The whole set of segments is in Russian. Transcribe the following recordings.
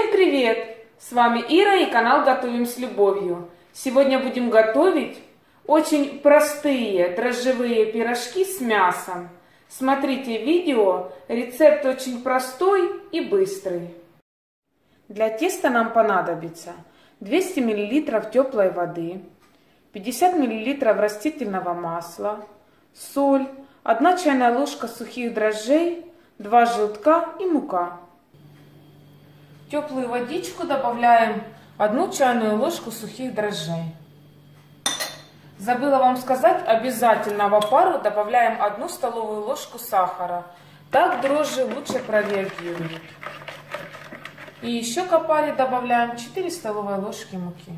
Всем привет! С вами Ира и канал Готовим с любовью. Сегодня будем готовить очень простые дрожжевые пирожки с мясом. Смотрите видео, рецепт очень простой и быстрый. Для теста нам понадобится 200 мл теплой воды, 50 мл растительного масла, соль, 1 чайная ложка сухих дрожжей, 2 желтка и мука. В теплую водичку добавляем 1 чайную ложку сухих дрожжей. Забыла вам сказать, обязательно в опару добавляем 1 столовую ложку сахара. Так дрожжи лучше прореагируют. И еще к опаре добавляем 4 столовые ложки муки.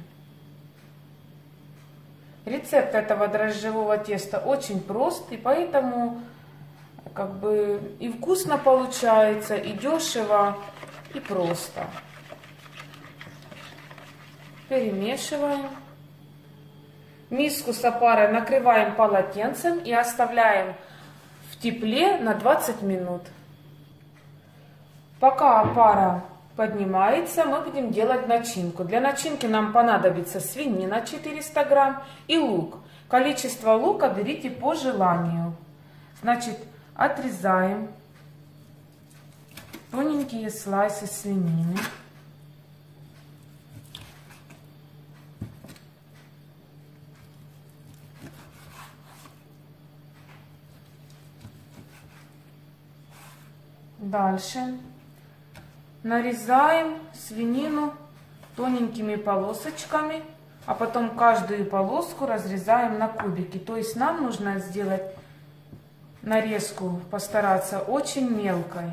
Рецепт этого дрожжевого теста очень прост, и поэтому и вкусно получается, и дешево, и просто. Перемешиваем. Миску с опарой накрываем полотенцем и оставляем в тепле на 20 минут. Пока опара поднимается, мы будем делать начинку. Для начинки нам понадобится свинина 400 грамм и лук. Количество лука берите по желанию. Значит, отрезаем тоненькие слайсы свинины. Дальше нарезаем свинину тоненькими полосочками, а потом каждую полоску разрезаем на кубики. То есть нам нужно сделать нарезку, постараться очень мелкой.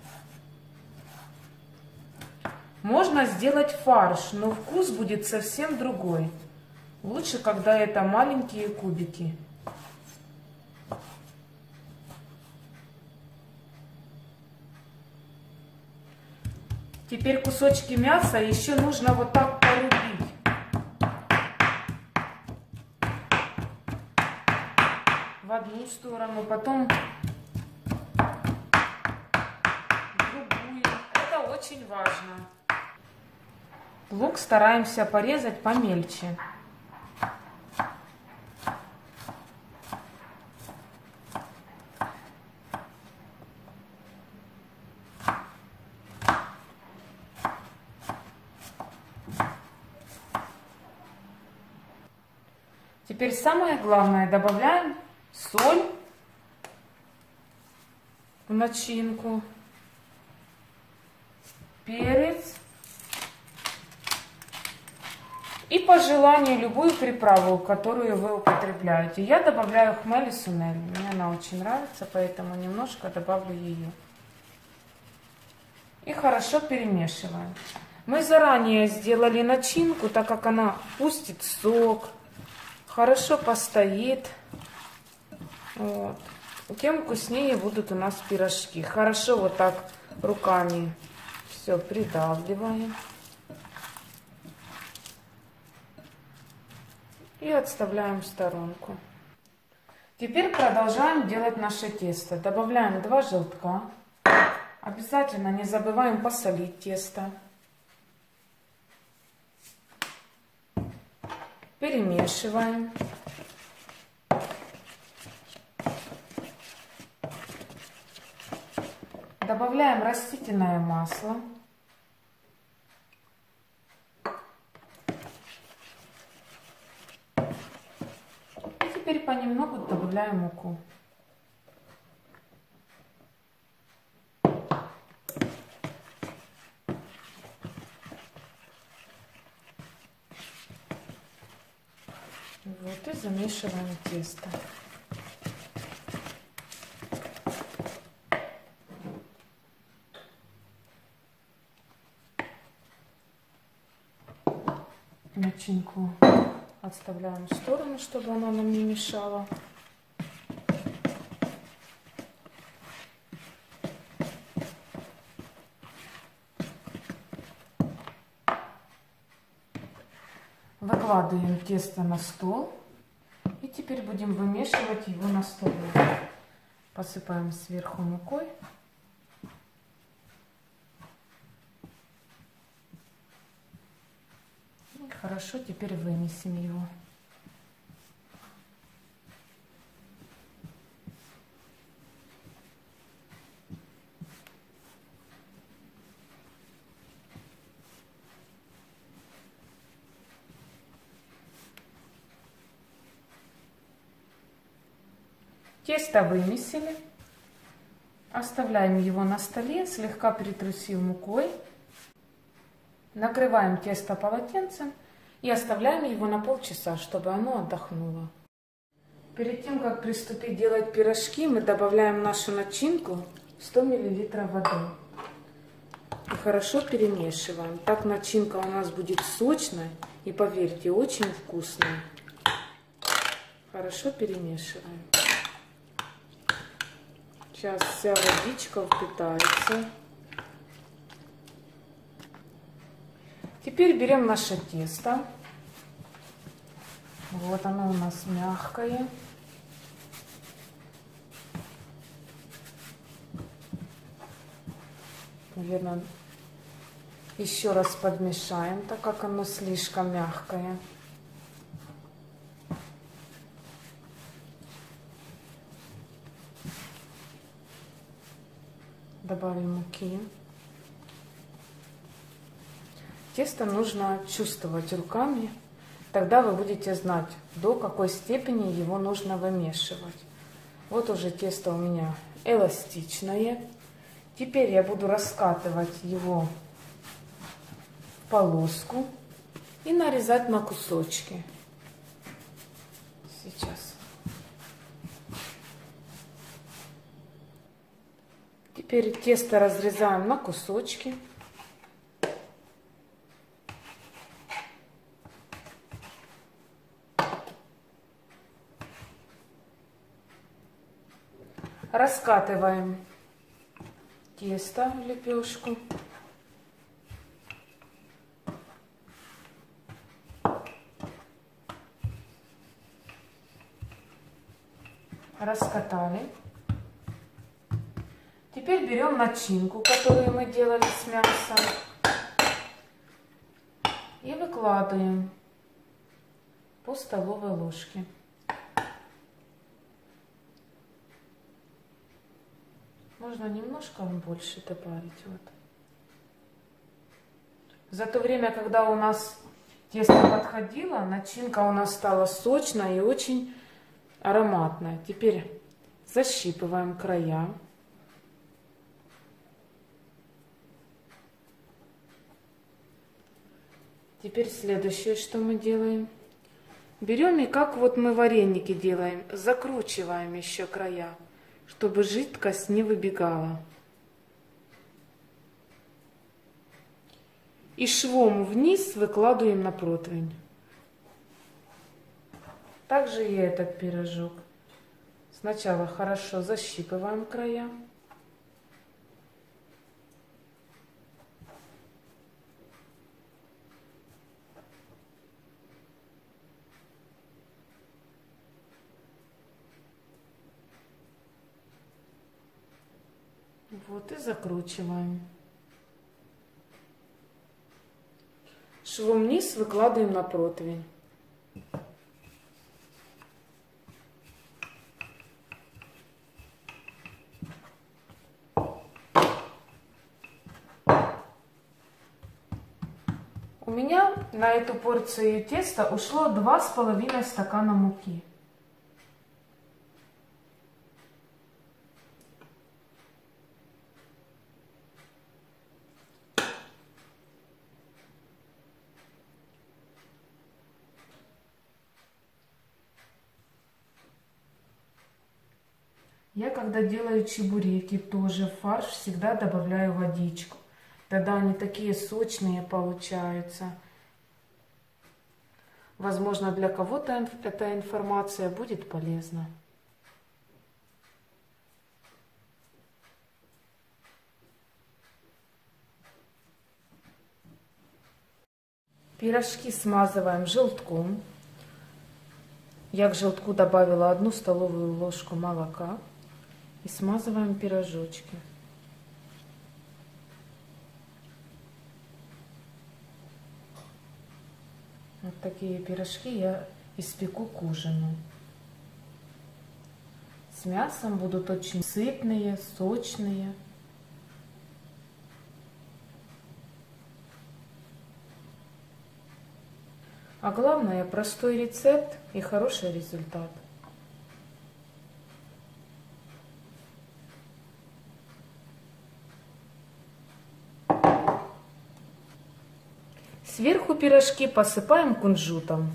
Можно сделать фарш, но вкус будет совсем другой. Лучше, когда это маленькие кубики. Теперь кусочки мяса еще нужно вот так порубить. В одну сторону, потом в другую. Это очень важно. Лук стараемся порезать помельче. Теперь самое главное, добавляем соль в начинку, перец и по желанию любую приправу, которую вы употребляете. Я добавляю хмель и сунель, мне она очень нравится, поэтому немножко добавлю ее. И хорошо перемешиваем. Мы заранее сделали начинку, так как она пустит сок, хорошо постоит, вот, тем вкуснее будут у нас пирожки. Хорошо вот так руками все придавливаем и отставляем в сторонку. Теперь продолжаем делать наше тесто. Добавляем 2 желтка. Обязательно не забываем посолить тесто. Перемешиваем. Добавляем растительное масло. И теперь понемногу добавляем муку. Вот, и замешиваем тесто. Начинку отставляем в сторону, чтобы она нам не мешала. Выкладываем тесто на стол и теперь будем вымешивать его на столе. Посыпаем сверху мукой. Хорошо, теперь вынесем его. Тесто вымесили. Оставляем его на столе, слегка перетрусив мукой. Накрываем тесто полотенцем и оставляем его на полчаса, чтобы оно отдохнуло. Перед тем, как приступить делать пирожки, мы добавляем в нашу начинку 100 мл воды. И хорошо перемешиваем. Так начинка у нас будет сочная и, поверьте, очень вкусная. Хорошо перемешиваем. Сейчас вся водичка впитается. Теперь берем наше тесто. Вот оно у нас мягкое. Наверное, еще раз подмешаем, так как оно слишком мягкое. Добавим муки. Тесто нужно чувствовать руками, тогда вы будете знать, до какой степени его нужно вымешивать. Вот уже тесто у меня эластичное. Теперь я буду раскатывать его в полоску и нарезать на кусочки. Сейчас. Теперь тесто разрезаем на кусочки. Раскатываем тесто в лепешку. Раскатали. Теперь берем начинку, которую мы делали с мясом, и выкладываем по столовой ложке. Можно немножко больше добавить. Вот. За то время, когда у нас тесто подходило, начинка у нас стала сочная и очень ароматная. Теперь защипываем края. Теперь следующее, что мы делаем. Берем и как вот мы вареники делаем, закручиваем еще края, чтобы жидкость не выбегала. И швом вниз выкладываем на противень. Также и этот пирожок. Сначала хорошо защипываем края. Вот и закручиваем. Швом вниз выкладываем на противень. У меня на эту порцию теста ушло 2,5 стакана муки. Я когда делаю чебуреки, тоже в фарш всегда добавляю водичку. Тогда они такие сочные получаются. Возможно, для кого-то эта информация будет полезна. Пирожки смазываем желтком. Я к желтку добавила 1 столовую ложку молока. И смазываем пирожочки. такие пирожки я испеку к ужину. С мясом будут очень сытные, сочные. А главное, простой рецепт и хороший результат. Сверху пирожки посыпаем кунжутом.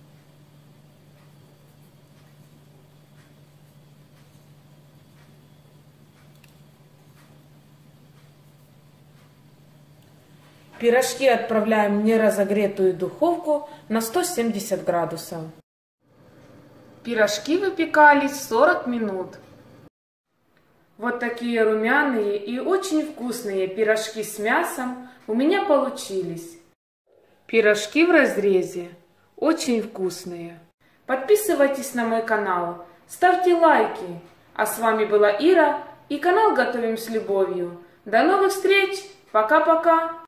Пирожки отправляем в неразогретую духовку на 170 градусов. Пирожки выпекались 40 минут. Вот такие румяные и очень вкусные пирожки с мясом у меня получились. Пирожки в разрезе очень вкусные. Подписывайтесь на мой канал, ставьте лайки. А с вами была Ира и канал Готовим с любовью. До новых встреч! Пока-пока!